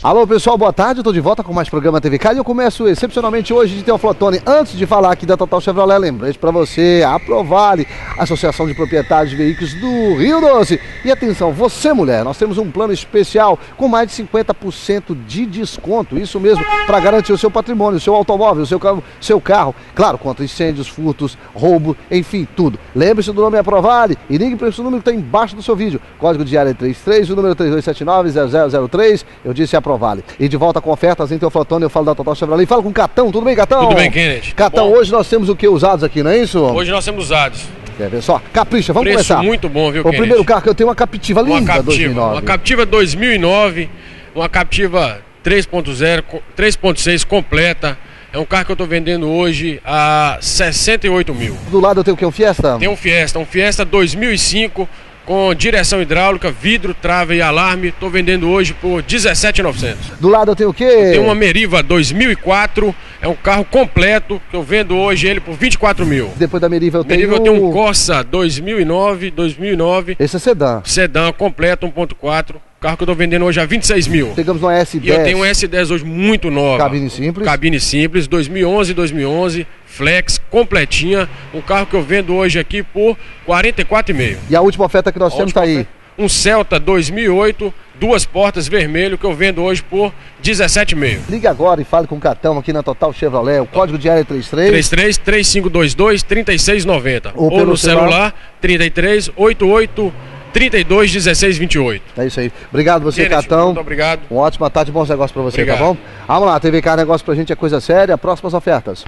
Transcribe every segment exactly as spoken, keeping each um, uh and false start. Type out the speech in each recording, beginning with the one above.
Alô pessoal, boa tarde, eu tô de volta com mais programa T V K e eu começo excepcionalmente hoje de Teoflotone. Antes de falar aqui da Total Chevrolet, lembrete para você, a Provale, Associação de Proprietários de Veículos do Rio Doce. E atenção, você mulher, nós temos um plano especial com mais de cinquenta por cento de desconto, isso mesmo, para garantir o seu patrimônio, o seu automóvel, o seu carro, seu carro, claro, contra incêndios, furtos, roubo, enfim, tudo. Lembre-se do nome é Provale e ligue para esse número que está embaixo do seu vídeo, código de área trinta e três, o número três dois sete nove zero zero zero três, eu disse a Provale. Vale. E de volta com ofertas em Teoflotone, eu falo da Total Chevrolet. Fala com o Catão, tudo bem, Catão? Tudo bem, Kenneth. Catão, hoje nós temos o que usados aqui, não é isso? Hoje nós temos usados. Quer ver só? Capricha, vamos Preço começar. Muito bom, viu, O Kenneth? primeiro carro que eu tenho é uma Captiva linda, uma Captiva, dois mil e nove. Uma Captiva dois mil e nove, uma Captiva três ponto zero, três ponto seis completa. É um carro que eu estou vendendo hoje a sessenta e oito mil. Do lado eu tenho o que? Um Fiesta? Tem um Fiesta, um Fiesta dois mil e cinco com direção hidráulica, vidro, trava e alarme. Estou vendendo hoje por dezessete mil e novecentos. Do lado eu tenho o quê? Tem uma Meriva dois mil e quatro, é um carro completo que eu vendo hoje ele por vinte e quatro mil. Depois da Meriva eu Meriva tenho... eu tenho um Corsa dois mil e nove, dois mil e nove. Esse é sedã. Sedã completo, um ponto quatro. Carro que eu tô vendendo hoje a vinte e seis mil. Pegamos uma S dez. E eu tenho um S dez hoje muito nova. Cabine simples. Cabine simples, dois mil e onze, dois mil e onze, flex, completinha. Um carro que eu vendo hoje aqui por quarenta e quatro mil. E a última oferta que nós temos tá aí? Um Celta dois mil e oito, duas portas vermelho, que eu vendo hoje por dezessete mil. Liga agora e fale com o Catão aqui na Total Chevrolet. O código de área é trinta e três. trinta e três, três cinco dois dois, trinta e seis noventa. Ou, Ou pelo no celular, celular trinta e três, oitenta e oito, trinta e dois, dezesseis, vinte e oito. É isso aí. Obrigado você, Kenneth, Catão. muito obrigado. Uma ótima tarde, bons negócios pra você, Obrigado. tá bom? Vamos lá, T V K Negócio pra gente é coisa séria. Próximas ofertas.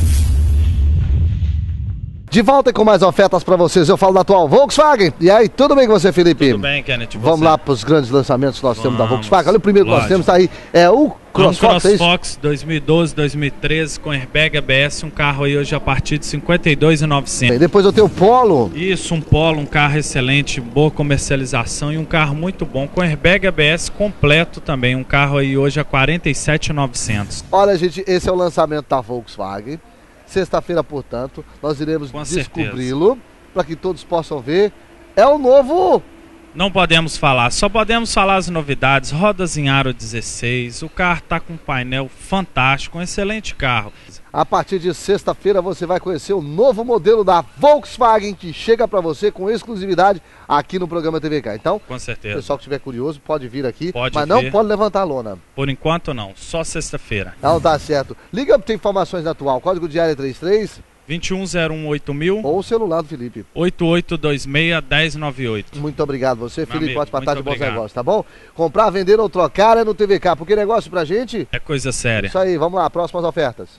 De volta com mais ofertas para vocês, eu falo da atual Volkswagen. E aí, tudo bem com você, Felipe? Tudo bem, Kenneth. Você? Vamos lá para os grandes lançamentos que nós temos da Vamos, Volkswagen. Olha o primeiro lógico. que nós temos, tá aí, é o CrossFox, é isso? CrossFox dois mil e doze, dois mil e treze com airbag A B S, um carro aí hoje a partir de cinquenta e dois mil e novecentos. E depois eu tenho o Polo. Isso, um Polo, um carro excelente, boa comercialização e um carro muito bom, com airbag A B S completo também, um carro aí hoje a quarenta e sete mil e novecentos. Olha, gente, esse é o lançamento da Volkswagen. Sexta-feira, portanto, nós iremos descobri-lo para que todos possam ver. É o novo... Não podemos falar, só podemos falar as novidades, rodas em aro dezesseis, o carro está com um painel fantástico, um excelente carro. A partir de sexta-feira você vai conhecer o novo modelo da Volkswagen que chega para você com exclusividade aqui no programa T V K. Então, com certeza. O pessoal que estiver curioso pode vir aqui, pode mas vir. Não pode levantar a lona. Por enquanto não, só sexta-feira. Não, tá certo. Liga para ter informações da atual, código de área trinta e três... vinte e um zero um oito mil ou o celular do Felipe. oito oito dois seis, um zero nove oito. Muito obrigado você, Meu Felipe. amigo, Pode patar de bons obrigado. negócios, tá bom? Comprar, vender ou trocar é no T V K. Porque negócio pra gente... É coisa séria. Isso aí, vamos lá, próximas ofertas.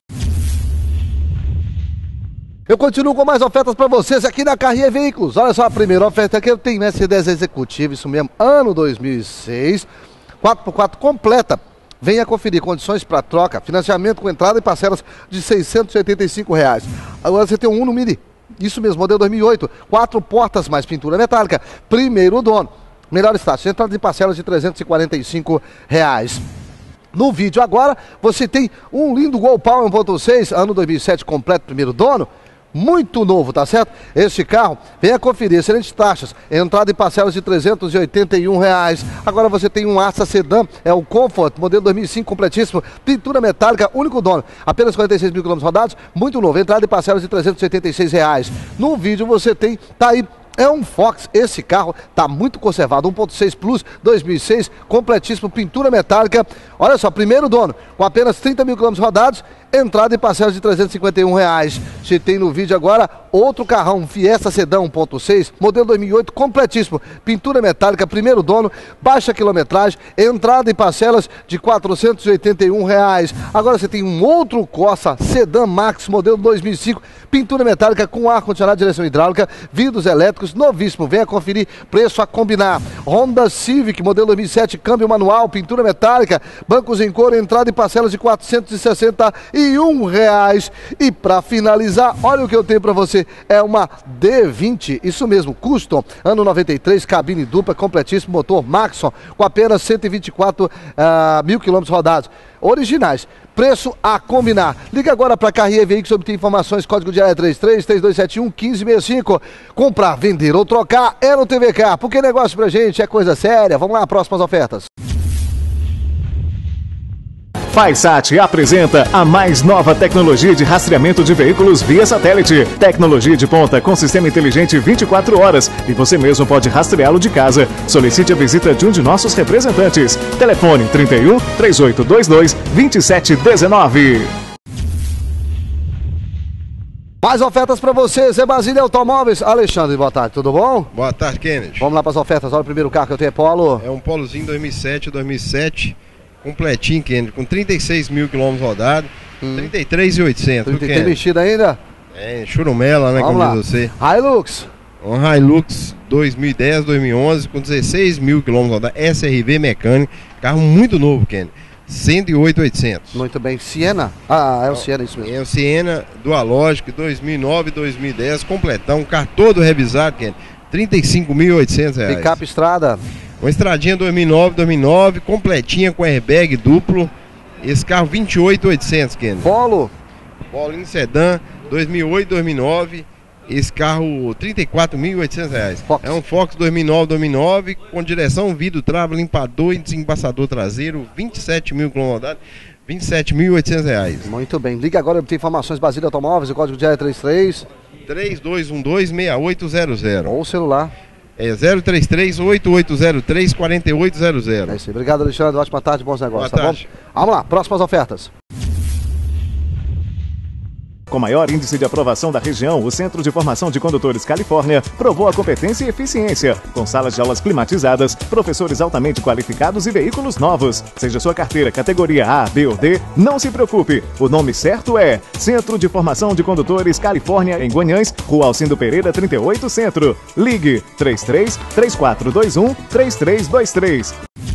Eu continuo com mais ofertas para vocês aqui na Carrier Veículos. Olha só, a primeira oferta que eu tenho, Mercedes Executiva, isso mesmo, ano dois mil e seis, quatro por quatro completa. Venha conferir condições para troca, financiamento com entrada e parcelas de seiscentos e oitenta e cinco reais. Agora você tem um Uno Mini, isso mesmo, modelo dois mil e oito, quatro portas mais pintura metálica, primeiro dono, melhor status, entrada de parcelas de trezentos e quarenta e cinco reais. No vídeo agora, você tem um lindo Gol Power um ponto seis, ano dois mil e sete, completo, primeiro dono. Muito novo, tá certo? Este carro, venha conferir, excelentes taxas, entrada e parcelas de trezentos e oitenta e um reais. Agora você tem um Astra Sedan, é o Comfort, modelo dois mil e cinco, completíssimo, pintura metálica, único dono, apenas quarenta e seis mil quilômetros rodados, muito novo, entrada e parcelas de trezentos e oitenta e seis reais. No vídeo você tem, tá aí, é um Fox, esse carro tá muito conservado, um ponto seis Plus, dois mil e seis, completíssimo, pintura metálica. Olha só, primeiro dono, com apenas trinta mil quilômetros rodados, entrada e parcelas de trezentos e cinquenta e um reais. Você tem no vídeo agora outro carrão, Fiesta Sedan um ponto seis, modelo dois mil e oito, completíssimo, pintura metálica, primeiro dono, baixa quilometragem, entrada e parcelas de quatrocentos e oitenta e um reais. Agora você tem um outro Corsa Sedan Max, modelo dois mil e cinco, pintura metálica com ar-condicionado, direção hidráulica, vidros elétricos, novíssimo, venha conferir, preço a combinar. Honda Civic, modelo dois mil e sete, câmbio manual, pintura metálica, bancos em couro, entrada e parcelas de quatrocentos e sessenta e um reais. E para finalizar, olha o que eu tenho para você, é uma D vinte, isso mesmo, custom, ano noventa e três, cabine dupla, completíssimo, motor Maxon, com apenas cento e vinte e quatro uh, mil quilômetros rodados, originais. Preço a combinar. Liga agora para a Carrier Veículos, obter informações, código de área trinta e três, três dois sete um, um cinco seis cinco. Comprar, vender ou trocar é no T V K, porque negócio pra gente é coisa séria. Vamos lá, próximas ofertas. Faisat apresenta a mais nova tecnologia de rastreamento de veículos via satélite. Tecnologia de ponta com sistema inteligente vinte e quatro horas e você mesmo pode rastreá-lo de casa. Solicite a visita de um de nossos representantes. Telefone trinta e um, três oito dois dois, vinte e sete dezenove. Mais ofertas para você, Zé Basílio Automóveis. Alexandre, boa tarde, tudo bom? Boa tarde, Kennedy. Vamos lá para as ofertas. Olha o primeiro carro que eu tenho, é Polo. É um Polozinho dois mil e sete, dois mil e sete, completinho, Kennedy, com trinta e seis mil quilômetros rodados, hum. trinta e três mil e oitocentos. Tem mexido ainda? É, churumela, né, Vamos como lá. diz você. Hilux. Um Hilux dois mil e dez, dois mil e onze, com dezesseis mil quilômetros rodados, S R V mecânico, carro muito novo, Kennedy. cento e oito mil e oitocentos. Muito bem. Siena? Ah, é o Siena, isso mesmo. É o Siena Dualogic dois mil e nove, dois mil e dez, completão, um carro todo revisado, Kennedy. trinta e cinco mil e oitocentos reais. Picape Estrada. Uma estradinha dois mil e nove, dois mil e nove, completinha com airbag duplo. Esse carro vinte e oito mil e oitocentos, Kennedy. Polo. Polo em sedã, dois mil e oito, dois mil e nove. Esse carro, trinta e quatro mil e oitocentos reais. Fox. É um Fox dois mil e nove, dois mil e nove, com direção, vidro, trava, limpador e desembaçador traseiro, vinte e sete mil quilômetros rodados, vinte e sete mil e oitocentos reais. Muito bem. Liga agora, obter informações Basílio Automóveis, o código de área é trinta e três. três dois um dois, seis oito zero zero. Ou o celular. É zero três três, oito oito zero três, quatro oito zero zero. É isso aí. Obrigado, Alexandre. Ótima tarde, bons negócios, Boa tá tarde. bom? Vamos lá, próximas ofertas. Com maior índice de aprovação da região, o Centro de Formação de Condutores Califórnia provou a competência e eficiência, com salas de aulas climatizadas, professores altamente qualificados e veículos novos. Seja sua carteira categoria A, B ou D, não se preocupe. O nome certo é Centro de Formação de Condutores Califórnia, em Guanhães, Rua Alcindo Pereira, trinta e oito, Centro. Ligue três três, três quatro dois um, três três dois três.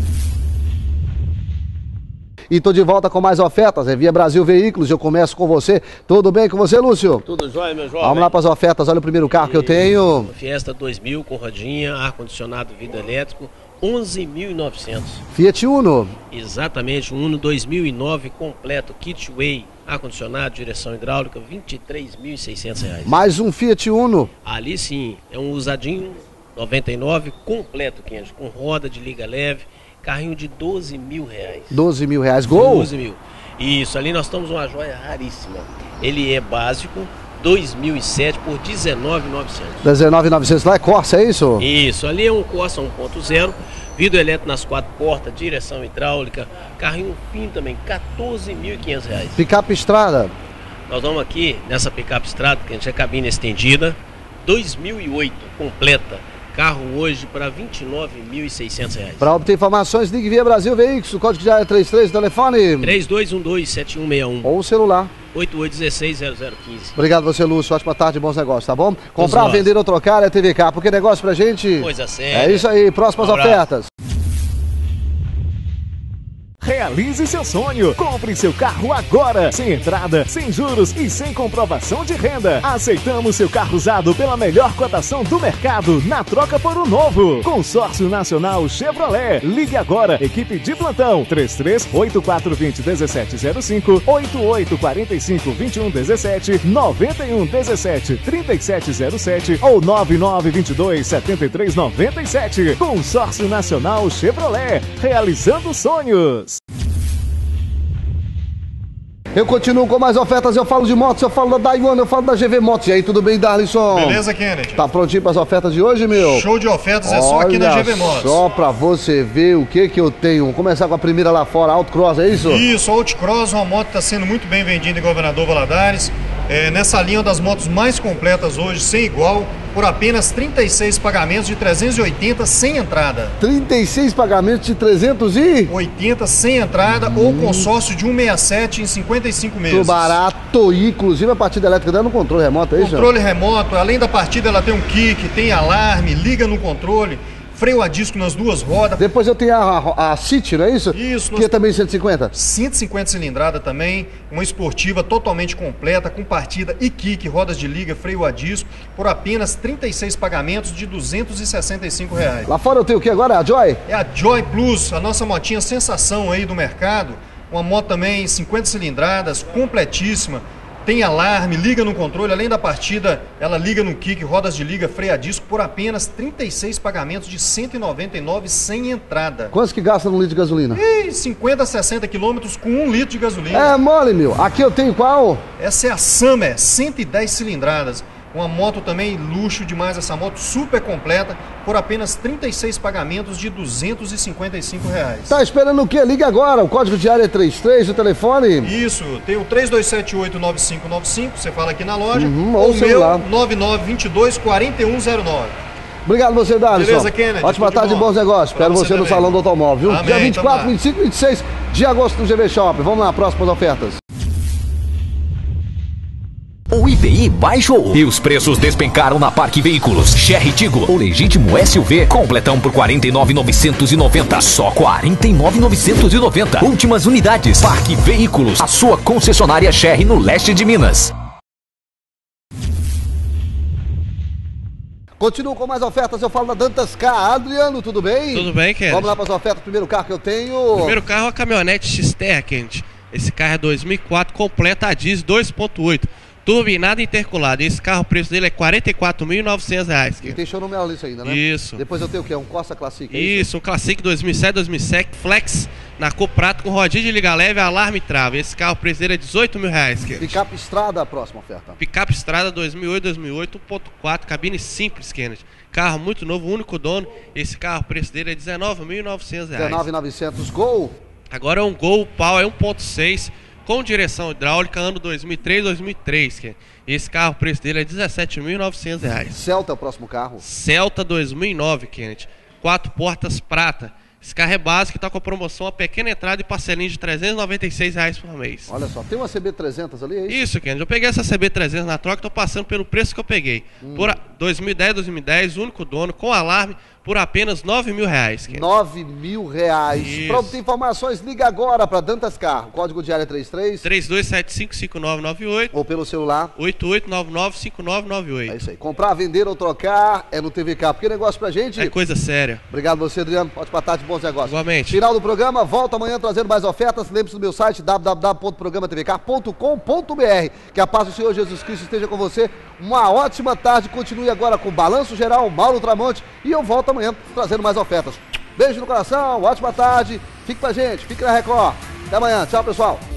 E tô de volta com mais ofertas, é Via Brasil Veículos, eu começo com você. Tudo bem com você, Lúcio? Tudo jóia, meu jovem. Vamos lá para as ofertas, olha o primeiro carro que eu tenho. Fiesta dois mil com rodinha, ar-condicionado, vidro elétrico, onze mil e novecentos. Fiat Uno. Exatamente, um Uno dois mil e nove completo, kitway, ar-condicionado, direção hidráulica, vinte e três mil e seiscentos reais. Mais um Fiat Uno. Ali sim, é um usadinho noventa e nove completo, quente, com roda de liga leve. Carrinho de doze mil reais. doze mil reais. Gol? doze mil. Isso, ali nós estamos uma joia raríssima. Ele é básico, dois mil e sete por dezenove mil e novecentos. dezenove mil e novecentos. Lá é Corsa, é isso? Isso, ali é um Corsa um ponto zero, vidro elétrico nas quatro portas, direção hidráulica, carrinho fino também, quatorze mil e quinhentos reais. Picape Estrada. Nós vamos aqui nessa picape Estrada, que a gente é cabine estendida, dois mil e oito, completa. Carro hoje para vinte e nove mil e seiscentos reais. Para obter informações, ligue Via Brasil Veículos, o código de área é trinta e três, telefone. três dois um dois, sete um seis um. Ou o celular. oito oito um seis, zero zero um cinco. Obrigado você, Lúcio. Ótima tarde, bons negócios, tá bom? Comprar, vender ou trocar é T V K, porque negócio pra gente... Coisa séria. É isso aí, próximas Um abraço. ofertas. Realize seu sonho. Compre seu carro agora. Sem entrada, sem juros e sem comprovação de renda. Aceitamos seu carro usado pela melhor cotação do mercado na troca por um novo. Consórcio Nacional Chevrolet. Ligue agora. Equipe de plantão. três três, oito quatro dois zero, um sete zero cinco, oito oito quatro cinco, dois um um sete, nove um um sete, três sete zero sete ou nove nove dois dois, sete três nove sete. Consórcio Nacional Chevrolet. Realizando sonhos. Eu continuo com mais ofertas, eu falo de motos, eu falo da Daiwan, eu falo da G V Motos. E aí, tudo bem, Darlison? Beleza, Kennedy? Tá prontinho para as ofertas de hoje, meu? Show de ofertas é só aqui na G V Motos. Só para você ver o que que eu tenho. Vamos começar com a primeira lá fora, Autocross, é isso? Isso, a Outcross, uma moto que está sendo muito bem vendida em Governador Valadares. É, nessa linha das motos mais completas hoje, sem igual, por apenas trinta e seis pagamentos de trezentos e oitenta sem entrada. trinta e seis pagamentos de trezentos e... oitenta sem entrada hum. ou consórcio de cento e sessenta e sete em cinquenta e cinco meses. Muito barato, inclusive a partida elétrica dando controle remoto, é isso? Controle remoto, além da partida ela tem um kick, tem alarme, liga no controle, freio a disco nas duas rodas. Depois eu tenho a, a, a City, não é isso? Isso. Que é também cento e cinquenta? cento e cinquenta cilindrada também, uma esportiva totalmente completa, com partida e kick, rodas de liga, freio a disco, por apenas trinta e seis pagamentos de duzentos e sessenta e cinco reais. Lá fora eu tenho o que agora? A Joy? É a Joy Plus, a nossa motinha sensação aí do mercado, uma moto também cinquenta cilindradas, completíssima, tem alarme, liga no controle, além da partida, ela liga no kick, rodas de liga, freio a disco, por apenas trinta e seis pagamentos de cento e noventa e nove reais sem entrada. Quantos que gasta num litro de gasolina? E cinquenta, sessenta quilômetros com um litro de gasolina. É mole, meu. Aqui eu tenho qual? Essa é a Summer, cento e dez cilindradas. Uma moto também, luxo demais essa moto, super completa, por apenas trinta e seis pagamentos de duzentos e cinquenta e cinco reais. Tá esperando o quê? Liga agora, o código de área é trinta e três, o telefone? Isso, tem o três dois sete oito, nove cinco nove cinco, você fala aqui na loja, uhum, ou o celular. meu nove nove dois dois, quatro um zero nove. Obrigado você, Darlison. Beleza, Kennedy. Ótima tarde e bons negócios. Espero você, você no Salão do Automóvel. Amém, dia vinte e quatro, vinte e cinco e vinte e seis de agosto no G V Shop. Vamos lá, próximas ofertas. O I P I baixou e os preços despencaram na Parque Veículos. Chery Tiggo, o legítimo S U V, completão por quarenta e nove mil novecentos e noventa. Só quarenta e nove mil novecentos e noventa. Últimas unidades. Parque Veículos, a sua concessionária Chery no leste de Minas. Continuo com mais ofertas, eu falo da Dantas Car. Adriano, tudo bem? Tudo bem, Kennedy. Vamos lá para as ofertas. Primeiro carro que eu tenho. Primeiro carro é a caminhonete X-Terra, Kennedy. Esse carro é dois mil e quatro, completa a diesel dois ponto oito. Turbinado e interculado. Esse carro, o preço dele é quarenta e quatro mil e novecentos reais. E tem show no meu lista ainda, né? Isso. Depois eu tenho o quê? Um Corsa Classic? É isso? isso, um Classic dois mil e sete, dois mil e sete, Flex, na cor prata, com rodinha de liga leve, alarme e trava. Esse carro, o preço dele é dezoito mil reais. Picape Estrada, a próxima oferta. Picape Estrada dois mil e oito, dois mil e oito, um ponto quatro, cabine simples, Kennedy. Carro muito novo, único dono. Esse carro, o preço dele é dezenove mil e novecentos reais. dezenove mil e novecentos. Gol? Agora é um Gol Power um ponto seis, com direção hidráulica, ano dois mil e três, dois mil e três, Kennedy. Esse carro, o preço dele é dezessete mil e novecentos reais. Celta é o próximo carro. Celta dois mil e nove, Kennedy. Quatro portas prata. Esse carro é básico e está com a promoção, a pequena entrada e parcelinha de trezentos e noventa e seis reais por mês. Olha só, tem uma C B trezentos ali, é isso? Isso, Kennedy. Eu peguei essa C B trezentos na troca, estou passando pelo preço que eu peguei. Hum. Por dois mil e dez, dois mil e dez, único dono, com alarme, por apenas nove mil reais. Kennedy. nove mil reais. Para obter informações, liga agora para Dantas Car. Código de área trinta e três. três dois sete cinco, cinco nove nove oito. Ou pelo celular. oito oito nove nove, cinco nove nove oito. É isso aí. Comprar, vender ou trocar é no T V K. Porque negócio pra gente. É coisa séria. Obrigado você, Adriano. Ótima tarde, bons negócios. Igualmente. Final do programa, volta amanhã trazendo mais ofertas. Lembre-se do meu site w w w ponto programa t v k ponto com ponto b r. Que a paz do Senhor Jesus Cristo esteja com você. Uma ótima tarde. Continue agora com o Balanço Geral, Mauro Tramonte. E eu volto amanhã trazendo mais ofertas. Beijo no coração, ótima tarde. Fique com a gente, fique na Record. Até amanhã. Tchau, pessoal.